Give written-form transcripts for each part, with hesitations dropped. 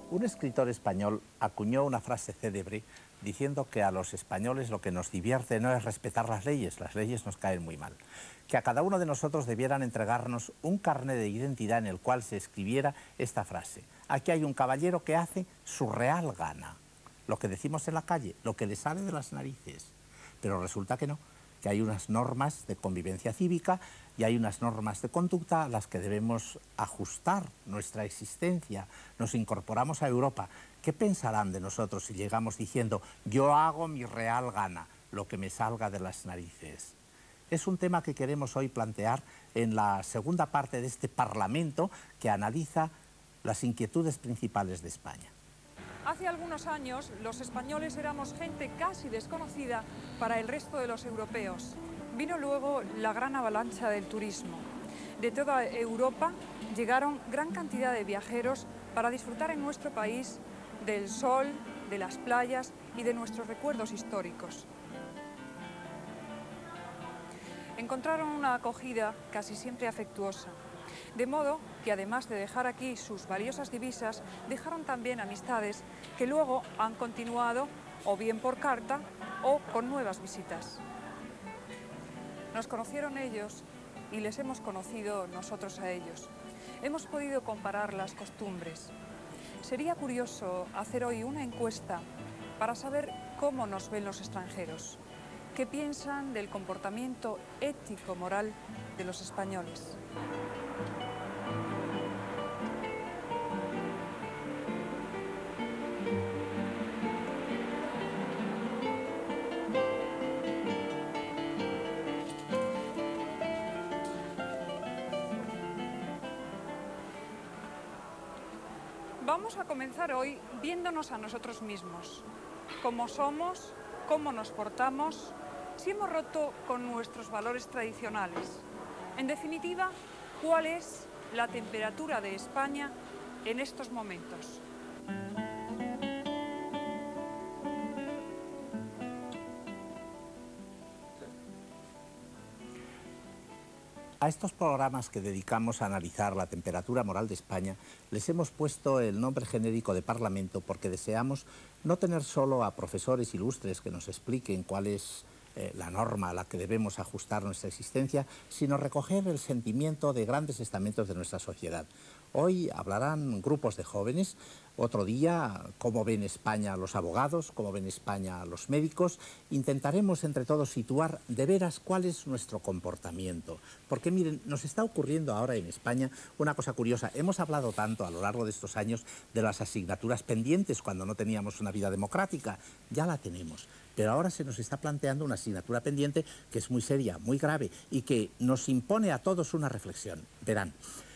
Un escritor español acuñó una frase célebre diciendo que a los españoles lo que nos divierte no es respetar las leyes nos caen muy mal. Que a cada uno de nosotros debieran entregarnos un carné de identidad en el cual se escribiera esta frase. Aquí hay un caballero que hace su real gana. Lo que decimos en la calle, lo que le sale de las narices. Pero resulta que no, que hay unas normas de convivencia cívica y hay unas normas de conducta a las que debemos ajustar nuestra existencia. Nos incorporamos a Europa. ¿Qué pensarán de nosotros si llegamos diciendo yo hago mi real gana, lo que me salga de las narices? Es un tema que queremos hoy plantear en la segunda parte de este Parlamento que analiza las inquietudes principales de España. Hace algunos años, los españoles éramos gente casi desconocida para el resto de los europeos. Vino luego la gran avalancha del turismo. De toda Europa llegaron gran cantidad de viajeros para disfrutar en nuestro país del sol, de las playas y de nuestros recuerdos históricos. Encontraron una acogida casi siempre afectuosa. De modo que además de dejar aquí sus valiosas divisas, dejaron también amistades que luego han continuado o bien por carta o con nuevas visitas. Nos conocieron ellos y les hemos conocido nosotros a ellos. Hemos podido comparar las costumbres. Sería curioso hacer hoy una encuesta para saber cómo nos ven los extranjeros, qué piensan del comportamiento ético-moral de los españoles. Vamos a comenzar hoy viéndonos a nosotros mismos, cómo somos, cómo nos portamos, si hemos roto con nuestros valores tradicionales. En definitiva, ¿cuál es la temperatura de España en estos momentos? A estos programas que dedicamos a analizar la temperatura moral de España les hemos puesto el nombre genérico de Parlamento porque deseamos no tener solo a profesores ilustres que nos expliquen cuál es la norma a la que debemos ajustar nuestra existencia, sino recoger el sentimiento de grandes estamentos de nuestra sociedad. Hoy hablarán grupos de jóvenes, otro día cómo ven España los abogados, cómo ven España los médicos. Intentaremos entre todos situar de veras cuál es nuestro comportamiento. Porque miren, nos está ocurriendo ahora en España una cosa curiosa. Hemos hablado tanto a lo largo de estos años de las asignaturas pendientes cuando no teníamos una vida democrática. Ya la tenemos. Pero ahora se nos está planteando una asignatura pendiente que es muy seria, muy grave y que nos impone a todos una reflexión. Verán.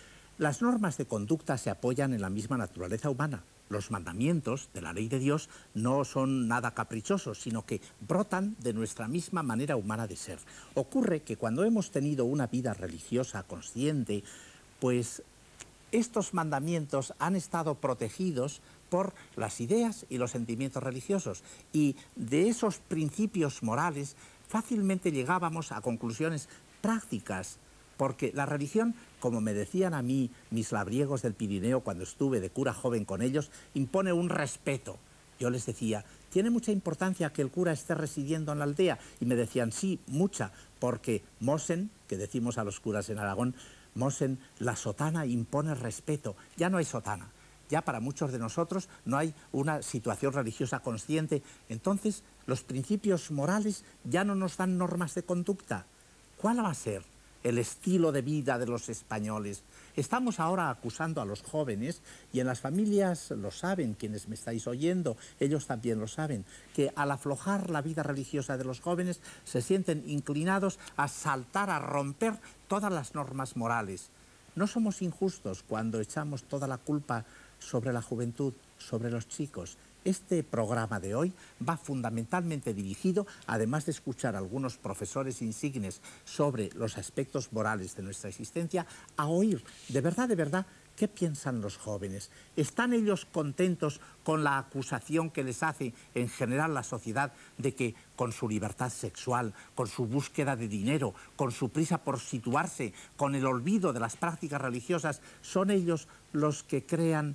Las normas de conducta se apoyan en la misma naturaleza humana. Los mandamientos de la ley de Dios no son nada caprichosos, sino que brotan de nuestra misma manera humana de ser. Ocurre que cuando hemos tenido una vida religiosa consciente, pues estos mandamientos han estado protegidos por las ideas y los sentimientos religiosos. Y de esos principios morales fácilmente llegábamos a conclusiones prácticas. Porque la religión, como me decían a mí mis labriegos del Pirineo cuando estuve de cura joven con ellos, impone un respeto. Yo les decía, ¿tiene mucha importancia que el cura esté residiendo en la aldea? Y me decían, sí, mucha, porque Mosen, que decimos a los curas en Aragón, Mosen, la sotana impone respeto. Ya no hay sotana. Ya para muchos de nosotros no hay una situación religiosa consciente. Entonces, los principios morales ya no nos dan normas de conducta. ¿Cuál va a ser el estilo de vida de los españoles? Estamos ahora acusando a los jóvenes, y en las familias lo saben, quienes me estáis oyendo, ellos también lo saben, que al aflojar la vida religiosa de los jóvenes se sienten inclinados a saltar, a romper todas las normas morales. No somos injustos cuando echamos toda la culpa sobre la juventud, sobre los chicos. Este programa de hoy va fundamentalmente dirigido, además de escuchar a algunos profesores insignes sobre los aspectos morales de nuestra existencia, a oír de verdad, qué piensan los jóvenes. ¿Están ellos contentos con la acusación que les hace en general la sociedad de que con su libertad sexual, con su búsqueda de dinero, con su prisa por situarse, con el olvido de las prácticas religiosas, son ellos los que crean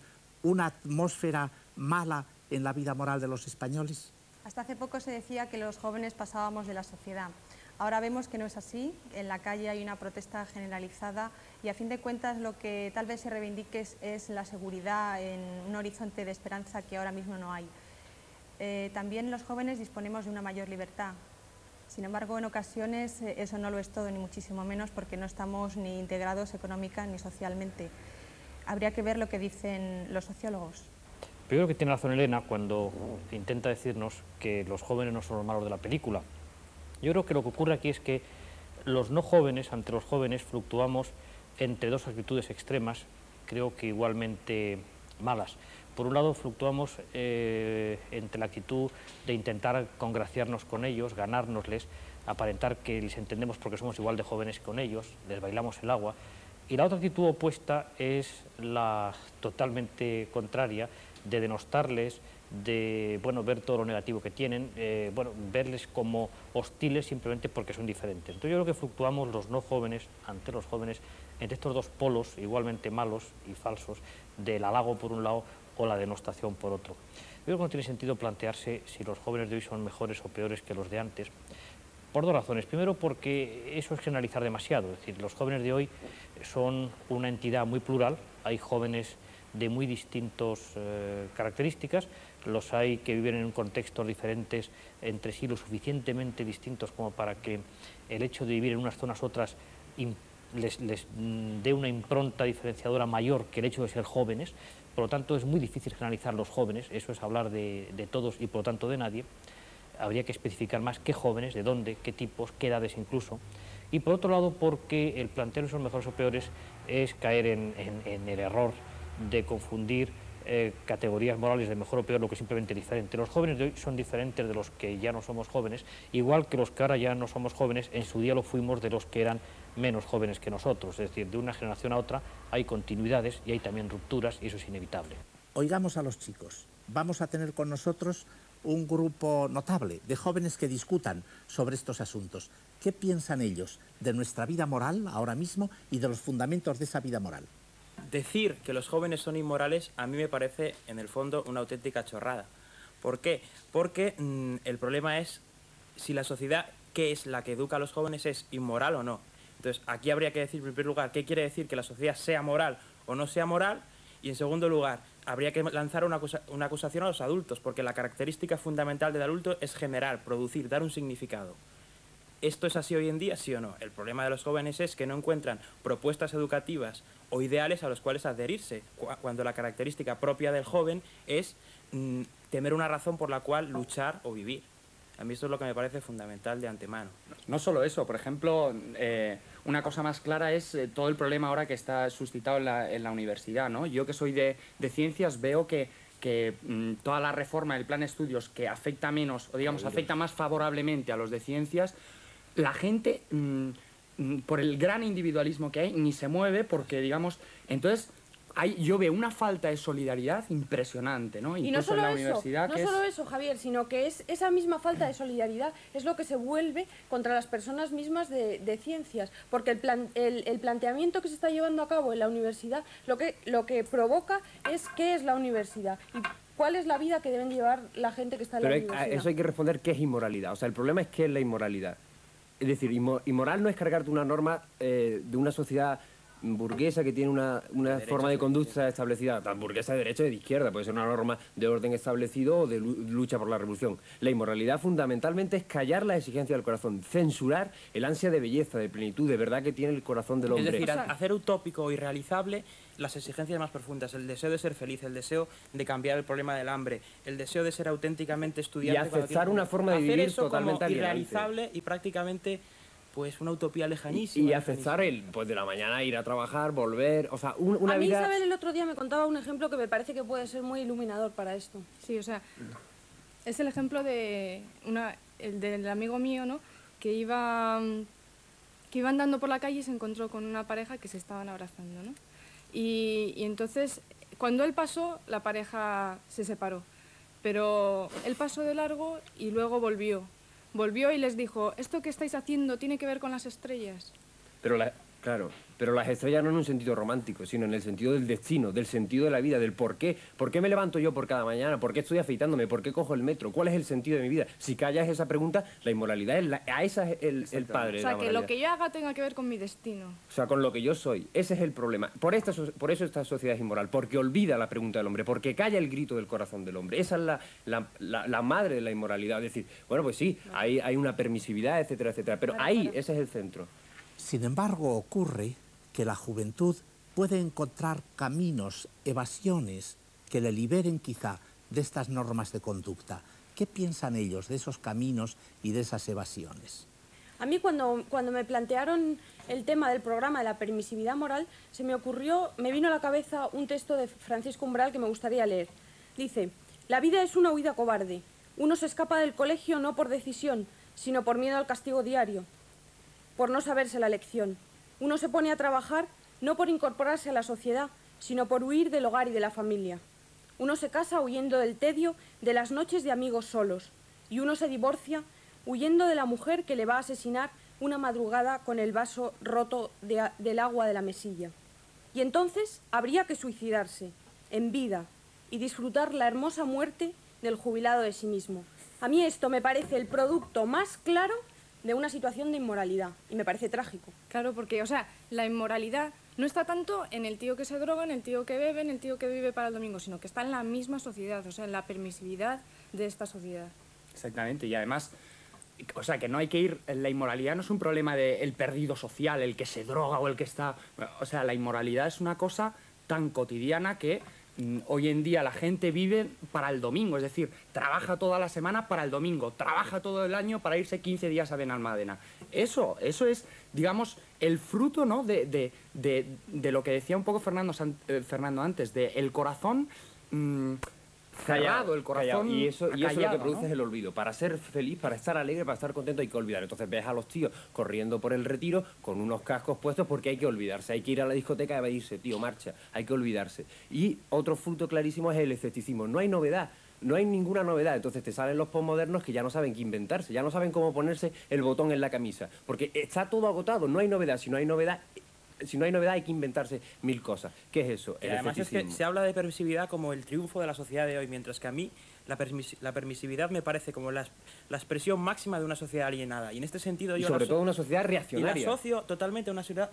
una atmósfera mala en la vida moral de los españoles? Hasta hace poco se decía que los jóvenes pasábamos de la sociedad. Ahora vemos que no es así, en la calle hay una protesta generalizada y a fin de cuentas lo que tal vez se reivindique es la seguridad en un horizonte de esperanza que ahora mismo no hay. También los jóvenes disponemos de una mayor libertad. Sin embargo, en ocasiones eso no lo es todo, ni muchísimo menos, porque no estamos ni integrados económica ni socialmente. Habría que ver lo que dicen los sociólogos. Pero yo creo que tiene razón Elena cuando intenta decirnos que los jóvenes no son los malos de la película. Yo creo que lo que ocurre aquí es que los no jóvenes, ante los jóvenes, fluctuamos entre dos actitudes extremas, creo que igualmente malas. Por un lado, fluctuamos entre la actitud de intentar congraciarnos con ellos, ganárnosles, aparentar que les entendemos porque somos igual de jóvenes con ellos, les bailamos el agua. Y la otra actitud opuesta es la totalmente contraria, de denostarles, de ver todo lo negativo que tienen, verles como hostiles simplemente porque son diferentes. Entonces yo creo que fluctuamos los no jóvenes ante los jóvenes entre estos dos polos igualmente malos y falsos, del halago por un lado o la denostación por otro. Yo creo que no tiene sentido plantearse si los jóvenes de hoy son mejores o peores que los de antes, por dos razones. Primero, porque eso es generalizar demasiado, es decir, los jóvenes de hoy son una entidad muy plural, hay jóvenes de muy distintas características, los hay que viven en contextos diferentes entre sí, lo suficientemente distintos como para que el hecho de vivir en unas zonas u otras les dé una impronta diferenciadora mayor que el hecho de ser jóvenes. Por lo tanto, es muy difícil generalizar los jóvenes, eso es hablar de todos y por lo tanto de nadie. Habría que especificar más qué jóvenes, de dónde, qué tipos, qué edades incluso. Y por otro lado, porque el plantear son mejores o peores es caer en el error de confundir categorías morales de mejor o peor, lo que es simplemente diferente. Los jóvenes de hoy son diferentes de los que ya no somos jóvenes, igual que los que ahora ya no somos jóvenes, en su día lo fuimos de los que eran menos jóvenes que nosotros. Es decir, de una generación a otra hay continuidades y hay también rupturas y eso es inevitable. Oigamos a los chicos. Vamos a tener con nosotros un grupo notable de jóvenes que discutan sobre estos asuntos. ¿Qué piensan ellos de nuestra vida moral ahora mismo y de los fundamentos de esa vida moral? Decir que los jóvenes son inmorales a mí me parece, en el fondo, una auténtica chorrada. ¿Por qué? Porque el problema es si la sociedad, que es la que educa a los jóvenes, es inmoral o no. Entonces, aquí habría que decir, en primer lugar, qué quiere decir que la sociedad sea moral o no sea moral, y en segundo lugar, habría que lanzar una acusación a los adultos, porque la característica fundamental del adulto es generar, producir, dar un significado. ¿Esto es así hoy en día, sí o no? El problema de los jóvenes es que no encuentran propuestas educativas o ideales a los cuales adherirse, cuando la característica propia del joven es tener una razón por la cual luchar o vivir. A mí esto es lo que me parece fundamental de antemano. No solo eso, por ejemplo, una cosa más clara es todo el problema ahora que está suscitado en la universidad, ¿no? Yo que soy de ciencias veo que toda la reforma del plan de estudios que afecta menos, o digamos, afecta más favorablemente a los de ciencias, la gente, por el gran individualismo que hay, ni se mueve porque, digamos, entonces yo veo una falta de solidaridad impresionante, ¿no? Y no solo eso, Javier, sino que es esa misma falta de solidaridad es lo que se vuelve contra las personas mismas de ciencias, porque el planteamiento que se está llevando a cabo en la universidad lo que provoca es qué es la universidad y cuál es la vida que deben llevar la gente que está en la universidad. Eso hay que responder qué es inmoralidad. O sea, el problema es qué es la inmoralidad. Es decir, inmoral no es cargarte una norma de una sociedad burguesa que tiene una forma de conducta establecida, tan burguesa de derecha y de izquierda, puede ser una norma de orden establecido o de lucha por la revolución. La inmoralidad fundamentalmente es callar las exigencias del corazón, censurar el ansia de belleza, de plenitud, de verdad que tiene el corazón del hombre. Es decir, hacer utópico y realizable las exigencias más profundas, el deseo de ser feliz, el deseo de cambiar el problema del hambre, el deseo de ser auténticamente estudiante. Y aceptar una forma de vivir totalmente irrealizable y prácticamente pues una utopía lejanísima. Y aceptar pues de la mañana ir a trabajar, volver, o sea, una a mí vida... Isabel el otro día me contaba un ejemplo que me parece que puede ser muy iluminador para esto. Sí, o sea, es el ejemplo el del amigo mío, ¿no? Que iba andando por la calle y se encontró con una pareja que se estaban abrazando, ¿no? Y entonces, cuando él pasó, la pareja se separó. Pero él pasó de largo y luego volvió y les dijo, ¿esto que estáis haciendo tiene que ver con las estrellas? Pero claro, pero las estrellas no en un sentido romántico, sino en el sentido del destino, del sentido de la vida, del por qué. ¿Por qué me levanto yo por cada mañana? ¿Por qué estoy afeitándome? ¿Por qué cojo el metro? ¿Cuál es el sentido de mi vida? Si callas esa pregunta, la inmoralidad esa es el padre de la O sea, que moralidad. lo que yo haga tenga que ver con mi destino. O sea, con lo que yo soy. Ese es el problema. Por eso esta sociedad es inmoral, porque olvida la pregunta del hombre, porque calla el grito del corazón del hombre. Esa es la madre de la inmoralidad. Es decir, bueno, pues sí, hay una permisividad, etcétera, etcétera, pero ahí ese es el centro. Sin embargo, ocurre que la juventud puede encontrar caminos, evasiones, que le liberen quizá de estas normas de conducta. ¿Qué piensan ellos de esos caminos y de esas evasiones? A mí cuando me plantearon el tema del programa de la permisividad moral, me vino a la cabeza un texto de Francisco Umbral que me gustaría leer. Dice: la vida es una huida cobarde. Uno se escapa del colegio no por decisión, sino por miedo al castigo diario, por no saberse la lección. Uno se pone a trabajar no por incorporarse a la sociedad, sino por huir del hogar y de la familia. Uno se casa huyendo del tedio de las noches de amigos solos, y uno se divorcia huyendo de la mujer que le va a asesinar una madrugada con el vaso roto del agua de la mesilla. Y entonces habría que suicidarse, en vida, y disfrutar la hermosa muerte del jubilado de sí mismo. A mí esto me parece el producto más claro de una situación de inmoralidad, y me parece trágico. Claro, porque, o sea, la inmoralidad no está tanto en el tío que se droga, en el tío que bebe, en el tío que vive para el domingo, sino que está en la misma sociedad, o sea, en la permisividad de esta sociedad. Exactamente, y además, o sea, que no hay que ir... La inmoralidad no es un problema del perdido social, el que se droga o el que está... O sea, la inmoralidad es una cosa tan cotidiana que hoy en día la gente vive para el domingo, es decir, trabaja toda la semana para el domingo, trabaja todo el año para irse 15 días a Benalmádena. Eso es, digamos, el fruto, ¿no?, de lo que decía un poco Fernando antes, de el corazón cerrado, el corazón Y eso lo que acallado, produce ¿no? es el olvido. Para ser feliz, para estar alegre, para estar contento hay que olvidar. Entonces ves a los tíos corriendo por el Retiro con unos cascos puestos porque hay que olvidarse. Hay que ir a la discoteca y irse, tío, marcha. Hay que olvidarse. Y otro fruto clarísimo es el escepticismo. No hay novedad. No hay ninguna novedad, entonces te salen los posmodernos que ya no saben qué inventarse, ya no saben cómo ponerse el botón en la camisa, porque está todo agotado, no hay novedad, si no hay novedad hay que inventarse mil cosas. ¿Qué es eso? Y además es que se habla de permisividad como el triunfo de la sociedad de hoy, mientras que a mí la permisividad me parece como la expresión máxima de una sociedad alienada. Y en este sentido yo... Y sobre todo una sociedad reaccionaria. Y la asocio totalmente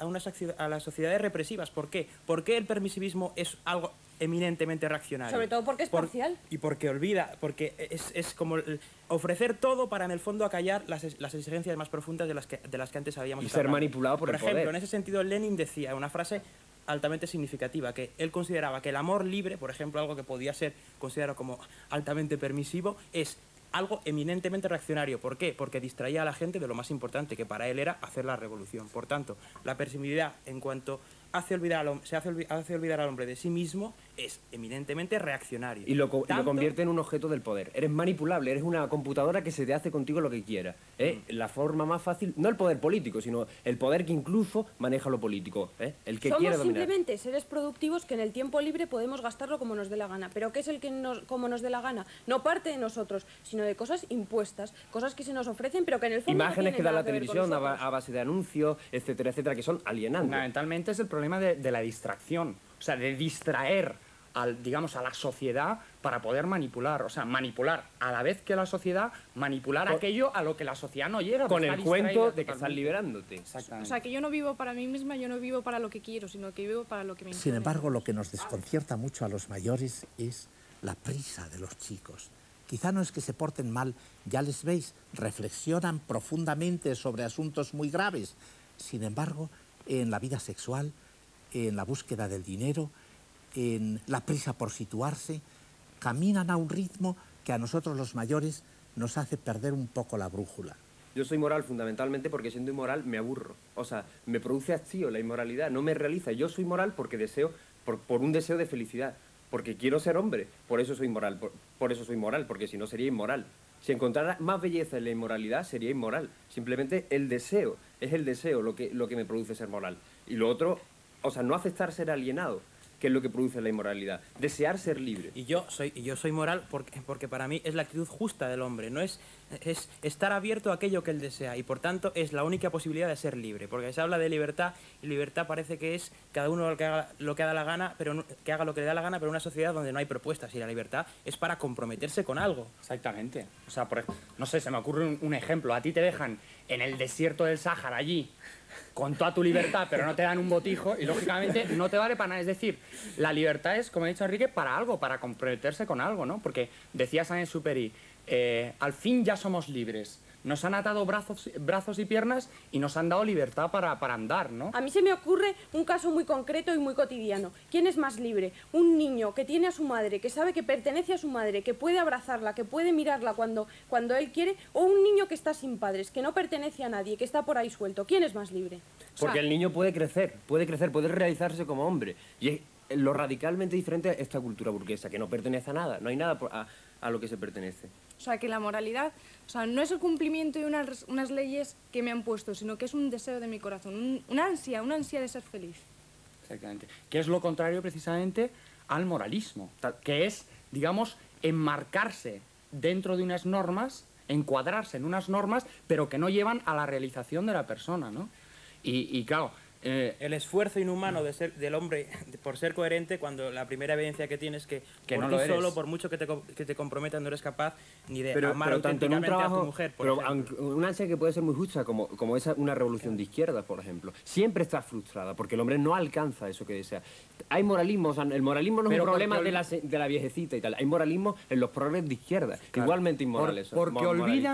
a las sociedades represivas. ¿Por qué? Porque el permisivismo es algo eminentemente reaccionario. Sobre todo porque es parcial. Y porque olvida, porque es como ofrecer todo para en el fondo acallar las exigencias más profundas de las que antes habíamos estado hablando. Manipulado por el ejemplo, poder. En ese sentido Lenin decía una frase altamente significativa, que él consideraba que el amor libre, por ejemplo, algo que podía ser considerado como altamente permisivo, es algo eminentemente reaccionario. ¿Por qué? Porque distraía a la gente de lo más importante, que para él era hacer la revolución. Por tanto, la permisividad, en cuanto hace olvidar al hombre de sí mismo, es eminentemente reaccionario. Y lo convierte en un objeto del poder. Eres manipulable, eres una computadora que se te hace contigo lo que quiera. La forma más fácil, no el poder político, sino el poder que incluso maneja lo político. El que quiere dominar. Somos simplemente seres productivos que en el tiempo libre podemos gastarlo como nos dé la gana. ¿Pero qué es el que como nos dé la gana? No parte de nosotros, sino de cosas impuestas, cosas que se nos ofrecen, pero que en el fondo imágenes no que da la nada ver televisión con a base de anuncios, etcétera, etcétera, que son alienantes. Fundamentalmente es el problema de la distracción, o sea, de distraer a la sociedad para poder manipular, o sea, manipular a la vez que la sociedad, manipular aquello a lo que la sociedad no llega. Con el cuento de que estás liberándote. O sea, que yo no vivo para mí misma, yo no vivo para lo que quiero, sino que vivo para lo que me interesa. Sin embargo, lo que nos desconcierta mucho a los mayores es la prisa de los chicos. Quizá no es que se porten mal, ya les veis, reflexionan profundamente sobre asuntos muy graves. Sin embargo, en la vida sexual, en la búsqueda del dinero, en la prisa por situarse, caminan a un ritmo que a nosotros los mayores nos hace perder un poco la brújula. Yo soy moral fundamentalmente porque siendo inmoral me aburro. O sea, me produce hastío la inmoralidad, no me realiza. Yo soy moral porque deseo, por un deseo de felicidad, porque quiero ser hombre, por eso soy moral, por eso soy moral, porque si no sería inmoral. Si encontrara más belleza en la inmoralidad sería inmoral. Simplemente el deseo, es el deseo lo que me produce ser moral. Y lo otro, o sea, no aceptar ser alienado, ¿qué es lo que produce la inmoralidad? Desear ser libre. Y yo soy moral porque para mí es la actitud justa del hombre, no es estar abierto a aquello que él desea, y por tanto es la única posibilidad de ser libre, porque se habla de libertad, y libertad parece que es cada uno que haga lo que da la gana, que haga lo que le da la gana, pero en una sociedad donde no hay propuestas, y la libertad es para comprometerse con algo. Exactamente. O sea, no sé, se me ocurre un ejemplo. A ti te dejan en el desierto del Sáhara allí, con toda tu libertad, pero no te dan un botijo y, lógicamente, no te vale para nada. Es decir, la libertad es, como ha dicho Enrique, para algo, para comprometerse con algo, ¿no? Porque decía Saint-Exupéry, al fin ya somos libres. Nos han atado brazos y piernas y nos han dado libertad para andar, ¿no? A mí se me ocurre un caso muy concreto y muy cotidiano. ¿Quién es más libre? Un niño que tiene a su madre, que sabe que pertenece a su madre, que puede abrazarla, que puede mirarla cuando él quiere, o un niño que está sin padres, que no pertenece a nadie, que está por ahí suelto. ¿Quién es más libre? Porque el niño puede crecer, puede realizarse como hombre. Y es lo radicalmente diferente a esta cultura burguesa, que no pertenece a nada, no hay nada a lo que se pertenece. O sea, que la moralidad, o sea, no es el cumplimiento de unas leyes que me han puesto, sino que es un deseo de mi corazón, una ansia de ser feliz. Exactamente. Que es lo contrario, precisamente, al moralismo, que es, digamos, enmarcarse dentro de unas normas, encuadrarse en unas normas, pero que no llevan a la realización de la persona, ¿no? Y claro... el esfuerzo inhumano del hombre por ser coherente, cuando la primera evidencia que tienes es que no tú lo eres. solo, por mucho que te comprometas, no eres capaz ni de amar pero tanto en un auténticamente trabajo, a tu mujer, por ejemplo. una ansia que puede ser muy justa, como es una revolución de izquierdas, por ejemplo, siempre está frustrada, porque el hombre no alcanza eso que desea. Hay moralismo, o sea, el moralismo no es un problema de la viejecita y tal, hay moralismo en los progres de izquierda, claro, igualmente inmorales. Porque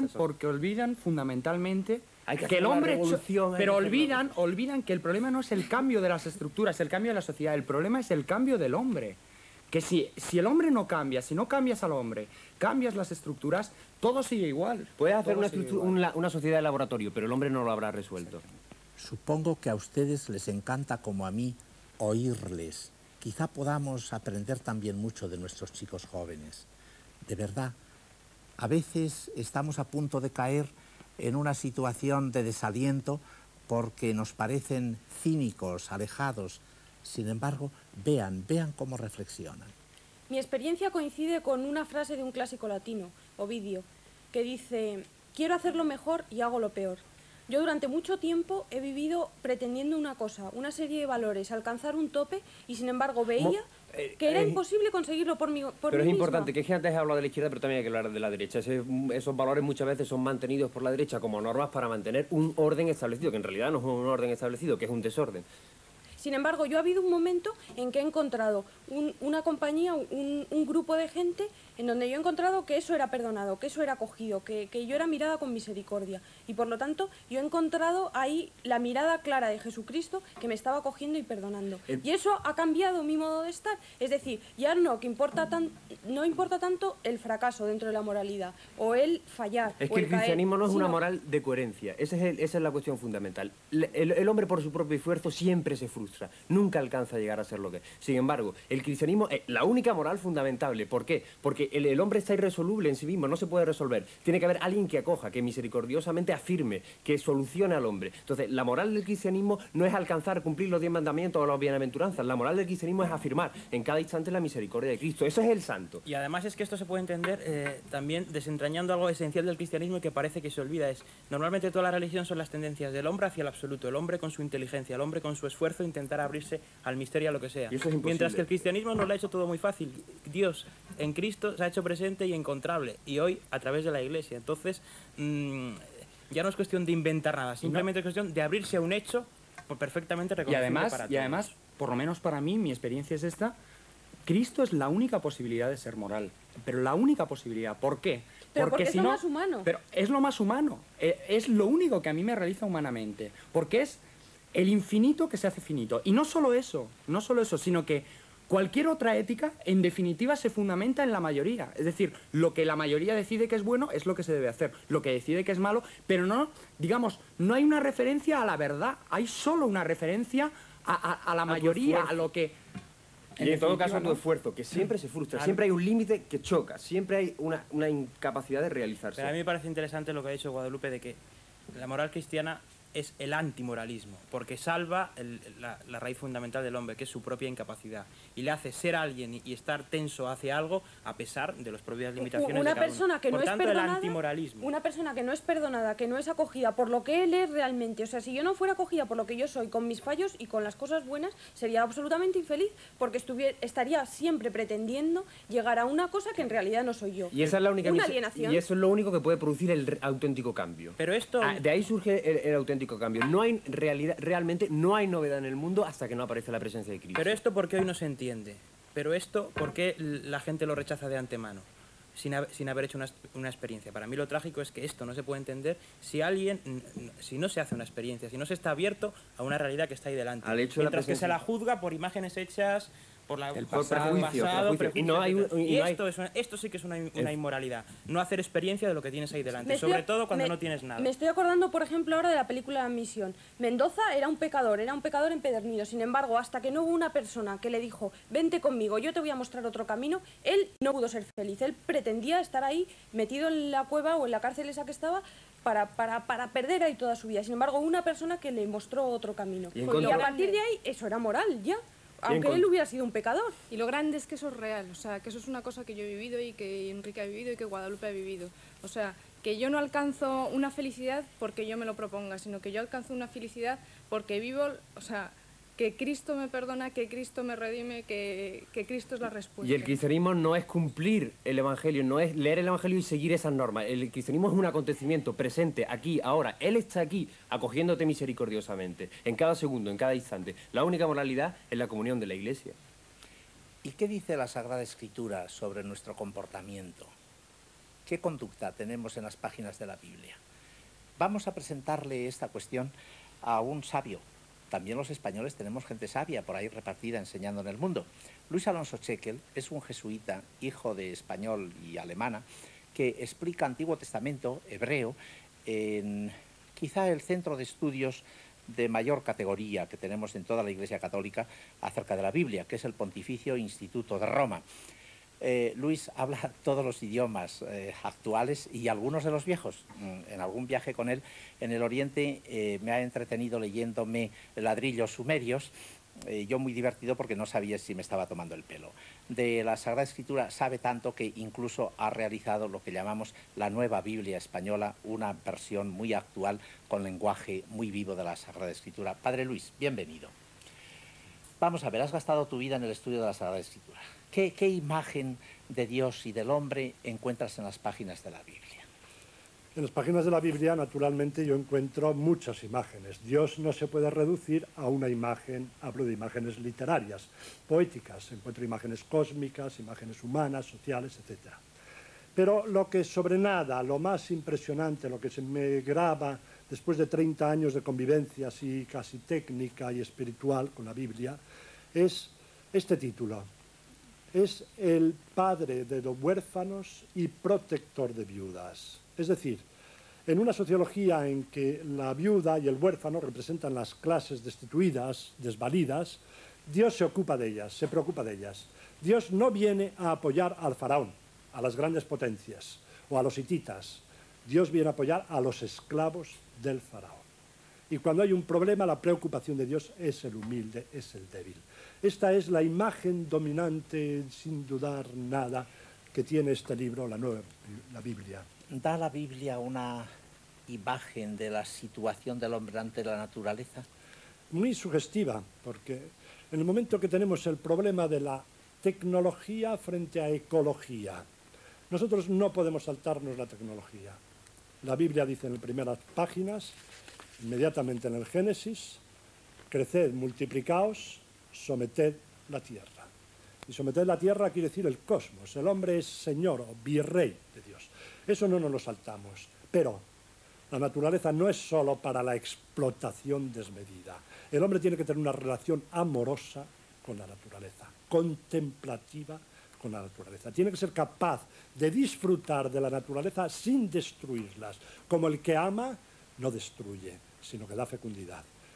olvidan fundamentalmente... que el hombre pero olvidan que el problema no es el cambio de las estructuras, el cambio de la sociedad, el problema es el cambio del hombre. Que si el hombre no cambia, si no cambias al hombre, cambias las estructuras, todo sigue igual. Puedes hacer una sociedad de laboratorio, pero el hombre no lo habrá resuelto. Supongo que a ustedes les encanta, como a mí, oírles. Quizá podamos aprender también mucho de nuestros chicos jóvenes. De verdad, a veces estamos a punto de caer en una situación de desaliento porque nos parecen cínicos, alejados. Sin embargo, vean cómo reflexionan. Mi experiencia coincide con una frase de un clásico latino, Ovidio, que dice: quiero hacerlo mejor y hago lo peor. Yo durante mucho tiempo he vivido pretendiendo una cosa, una serie de valores, alcanzar un tope, y sin embargo veía que era imposible conseguirlo por mí misma. Pero es importante, que antes he hablado de la izquierda, pero también hay que hablar de la derecha. Esos valores muchas veces son mantenidos por la derecha como normas para mantener un orden establecido, que en realidad no es un orden establecido, que es un desorden. Sin embargo, yo ha habido un momento en que he encontrado una compañía, un grupo de gente en donde yo he encontrado que eso era perdonado, que eso era acogido, que yo era mirada con misericordia. Y por lo tanto, yo he encontrado ahí la mirada clara de Jesucristo que me estaba acogiendo y perdonando. Y eso ha cambiado mi modo de estar. Es decir, ya no importa tanto el fracaso dentro de la moralidad, o el fallar, es o que el el cristianismo caer, no es una moral de coherencia. Esa es la cuestión fundamental. El hombre por su propio esfuerzo siempre se frustra, nunca alcanza a llegar a ser lo que es. Sin embargo, el cristianismo es la única moral fundamentable. ¿Por qué? Porque el hombre está irresoluble en sí mismo, no se puede resolver. Tiene que haber alguien que acoja, que misericordiosamente afirme, que solucione al hombre. Entonces, la moral del cristianismo no es alcanzar, cumplir los 10 mandamientos o las bienaventuranzas. La moral del cristianismo es afirmar en cada instante la misericordia de Cristo. Eso es el santo. Y además es que esto se puede entender también desentrañando algo esencial del cristianismo y que parece que se olvida. Normalmente toda la religión son las tendencias del hombre hacia el absoluto, el hombre con su inteligencia, el hombre con su esfuerzo, intentar abrirse al misterio, a lo que sea. Y eso es imposible. Mientras que el cristianismo nos lo ha hecho todo muy fácil. Dios en Cristo se ha hecho presente y encontrable, y hoy a través de la Iglesia. Entonces, ya no es cuestión de inventar nada, simplemente es cuestión de abrirse a un hecho perfectamente reconocible para todos. Y además, por lo menos para mí, mi experiencia es esta: Cristo es la única posibilidad de ser moral, pero la única posibilidad. ¿Por qué? Porque es lo más humano. Pero es lo más humano, es lo único que a mí me realiza humanamente, porque es el infinito que se hace finito. Y no solo eso, sino que cualquier otra ética, en definitiva, se fundamenta en la mayoría. Es decir, lo que la mayoría decide que es bueno es lo que se debe hacer, lo que decide que es malo, pero no, digamos, no hay una referencia a la verdad, hay solo una referencia a la mayoría, a lo que... Y en todo caso a tu esfuerzo, que siempre se frustra, siempre hay un límite que choca, siempre hay una incapacidad de realizarse. Pero a mí me parece interesante lo que ha dicho Guadalupe, de que la moral cristiana es el antimoralismo, porque salva la raíz fundamental del hombre, que es su propia incapacidad, y le hace ser alguien y estar tenso hacia algo a pesar de las propias limitaciones de cada uno. Por tanto, el antimoralismo. Una persona que no es perdonada, que no es acogida por lo que él es realmente, o sea, si yo no fuera acogida por lo que yo soy, con mis fallos y con las cosas buenas, sería absolutamente infeliz, porque estaría siempre pretendiendo llegar a una cosa que en realidad no soy yo. Y esa es la única una alienación. Y eso es lo único que puede producir el auténtico cambio. Pero esto... de ahí surge el auténtico cambio. No hay realmente no hay novedad en el mundo hasta que no aparece la presencia de Cristo. Pero esto, ¿por qué hoy no se entiende? Pero esto, ¿por qué la gente lo rechaza de antemano? Sin haber hecho una experiencia. Para mí lo trágico es que esto no se puede entender si no se hace una experiencia, si no se está abierto a una realidad que está ahí delante. Mientras que se la juzga por imágenes hechas, por el pasado, esto sí que es una inmoralidad. No hacer experiencia de lo que tienes ahí delante, sobre todo cuando no tienes nada. Me estoy acordando, por ejemplo, ahora de la película Misión. Mendoza era un pecador empedernido. Sin embargo, hasta que no hubo una persona que le dijo, vente conmigo, yo te voy a mostrar otro camino, él no pudo ser feliz. Él pretendía estar ahí, metido en la cueva o en la cárcel esa que estaba, para perder ahí toda su vida. Sin embargo, una persona que le mostró otro camino. Y a partir de ahí, eso era moral, ya. Aunque él hubiera sido un pecador. Y lo grande es que eso es real, o sea, que eso es una cosa que yo he vivido y que Enrique ha vivido y que Guadalupe ha vivido. O sea, que yo no alcanzo una felicidad porque yo me lo proponga, sino que yo alcanzo una felicidad porque vivo, o sea, que Cristo me perdona, que Cristo me redime, que Cristo es la respuesta. Y el cristianismo no es cumplir el Evangelio, no es leer el Evangelio y seguir esas normas. El cristianismo es un acontecimiento presente, aquí, ahora. Él está aquí, acogiéndote misericordiosamente, en cada segundo, en cada instante. La única moralidad es la comunión de la Iglesia. ¿Y qué dice la Sagrada Escritura sobre nuestro comportamiento? ¿Qué conducta tenemos en las páginas de la Biblia? Vamos a presentarle esta cuestión a un sabio. También los españoles tenemos gente sabia por ahí repartida enseñando en el mundo. Luis Alonso Chequel es un jesuita, hijo de español y alemana, que explica Antiguo Testamento, hebreo, en quizá el centro de estudios de mayor categoría que tenemos en toda la Iglesia Católica acerca de la Biblia, que es el Pontificio Instituto de Roma. Luis habla todos los idiomas actuales y algunos de los viejos. En algún viaje con él en el Oriente me ha entretenido leyéndome ladrillos sumerios. Yo muy divertido porque no sabía si me estaba tomando el pelo. De la Sagrada Escritura sabe tanto que incluso ha realizado lo que llamamos la Nueva Biblia Española, una versión muy actual con lenguaje muy vivo de la Sagrada Escritura. Padre Luis, bienvenido. Vamos a ver, has gastado tu vida en el estudio de la Sagrada Escritura. ¿Qué imagen de Dios y del hombre encuentras en las páginas de la Biblia? En las páginas de la Biblia, naturalmente, yo encuentro muchas imágenes. Dios no se puede reducir a una imagen, hablo de imágenes literarias, poéticas. Encuentro imágenes cósmicas, imágenes humanas, sociales, etc. Pero lo que sobrenada, lo más impresionante, lo que se me graba después de 30 años de convivencia así casi técnica y espiritual con la Biblia, es este título. Es el padre de los huérfanos y protector de viudas. Es decir, en una sociología en que la viuda y el huérfano representan las clases destituidas, desvalidas, Dios se ocupa de ellas, se preocupa de ellas. Dios no viene a apoyar al faraón, a las grandes potencias o a los hititas. Dios viene a apoyar a los esclavos del faraón. Y cuando hay un problema, la preocupación de Dios es el humilde, es el débil. Esta es la imagen dominante, sin dudar nada, que tiene este libro, la Biblia. ¿Da la Biblia una imagen de la situación del hombre ante la naturaleza? Muy sugestiva, porque en el momento que tenemos el problema de la tecnología frente a ecología, nosotros no podemos saltarnos la tecnología. La Biblia dice en las primeras páginas, inmediatamente en el Génesis, creced, multiplicaos, someted la tierra. Y someter la tierra quiere decir el cosmos. El hombre es señor o virrey de Dios. Eso no nos lo saltamos. Pero la naturaleza no es solo para la explotación desmedida. El hombre tiene que tener una relación amorosa con la naturaleza, contemplativa con la naturaleza. Tiene que ser capaz de disfrutar de la naturaleza sin destruirlas. Como el que ama no destruye, sino que da fecundidad.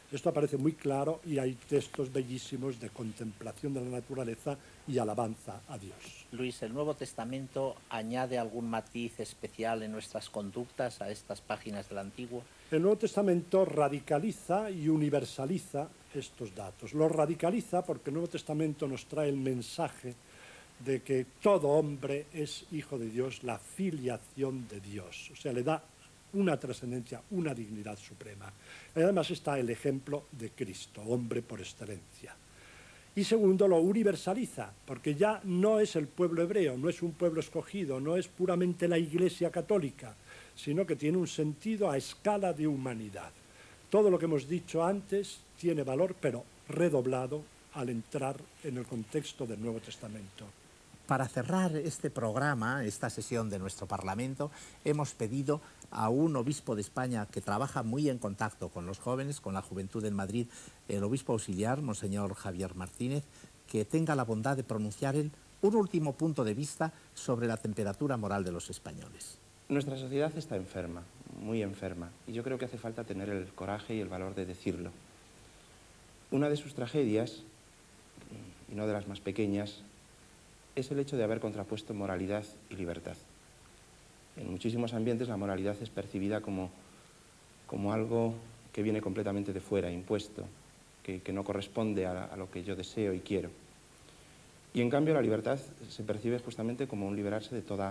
Esto aparece muy claro y hay textos bellísimos de contemplación de la naturaleza y alabanza a Dios. Luis, ¿el Nuevo Testamento añade algún matiz especial en nuestras conductas a estas páginas del Antiguo? El Nuevo Testamento radicaliza y universaliza estos datos. Lo radicaliza porque el Nuevo Testamento nos trae el mensaje de que todo hombre es hijo de Dios, la filiación de Dios. O sea, le da una trascendencia, una dignidad suprema. Y además está el ejemplo de Cristo, hombre por excelencia. Y segundo, lo universaliza, porque ya no es el pueblo hebreo, no es un pueblo escogido, no es puramente la Iglesia católica, sino que tiene un sentido a escala de humanidad. Todo lo que hemos dicho antes tiene valor, pero redoblado al entrar en el contexto del Nuevo Testamento. Para cerrar este programa, esta sesión de nuestro Parlamento, hemos pedido a un obispo de España que trabaja muy en contacto con los jóvenes, con la juventud en Madrid, el obispo auxiliar, Monseñor Javier Martínez, que tenga la bondad de pronunciar él un último punto de vista sobre la temperatura moral de los españoles. Nuestra sociedad está enferma, muy enferma, y yo creo que hace falta tener el coraje y el valor de decirlo. Una de sus tragedias, y no de las más pequeñas, es el hecho de haber contrapuesto moralidad y libertad. En muchísimos ambientes la moralidad es percibida como algo que viene completamente de fuera, impuesto, que no corresponde a lo que yo deseo y quiero. Y en cambio la libertad se percibe justamente como un liberarse de toda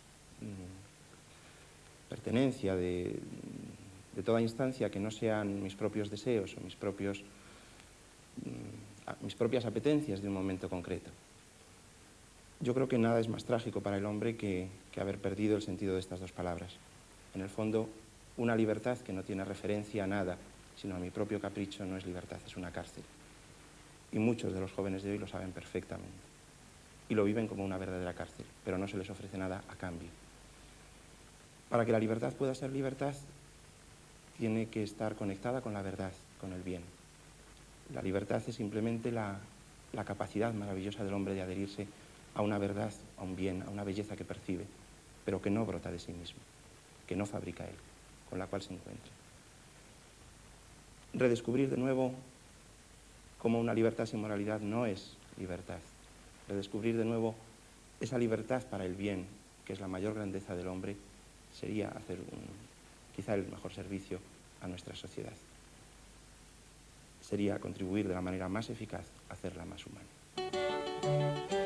pertenencia, de toda instancia que no sean mis propios deseos o mis propias apetencias de un momento concreto. Yo creo que nada es más trágico para el hombre que haber perdido el sentido de estas dos palabras. En el fondo, una libertad que no tiene referencia a nada, sino a mi propio capricho, no es libertad, es una cárcel. Y muchos de los jóvenes de hoy lo saben perfectamente. Y lo viven como una verdadera cárcel, pero no se les ofrece nada a cambio. Para que la libertad pueda ser libertad, tiene que estar conectada con la verdad, con el bien. La libertad es simplemente la capacidad maravillosa del hombre de adherirse a una verdad, a un bien, a una belleza que percibe, pero que no brota de sí mismo, que no fabrica él, con la cual se encuentra. Redescubrir de nuevo cómo una libertad sin moralidad no es libertad. Redescubrir de nuevo esa libertad para el bien, que es la mayor grandeza del hombre, sería hacer quizá el mejor servicio a nuestra sociedad. Sería contribuir de la manera más eficaz a hacerla más humana.